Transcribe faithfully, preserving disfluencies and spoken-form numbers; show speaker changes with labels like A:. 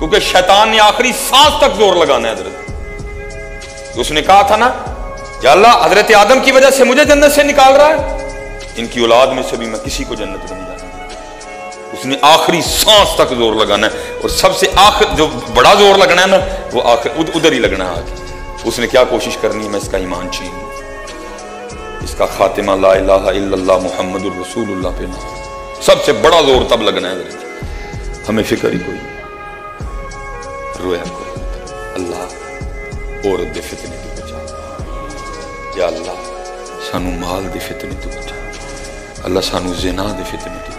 A: क्योंकि शैतान ने आखिरी सांस तक जोर लगाना है हजरत। उसने कहा था ना, या अल्लाह हजरत आदम की वजह से मुझे जन्नत से निकाल रहा है, इनकी औलाद में से भी मैं किसी को जन्नत में नहीं जाना। उसने आखिरी सांस तक जोर लगाना है, और सबसे आखिर जो बड़ा जोर लगना है ना, वो आखिर उधर ही लगना है आगे। उसने क्या कोशिश करनी है, मैं इसका ईमान छीन लूं, इसका खातिमा ला इलाहा इल्लल्लाह मुहम्मदुर रसूलुल्लाह पे ना। सबसे बड़ा जोर तब लगना है। हमें फिक्र ही कोई, रोया कोई। अल्लाह औरत दे फितने तो बचा, या अल्लाह सानू माल दे फितने तो बचा, अल्लाह सानू ज़िना दे फितने तो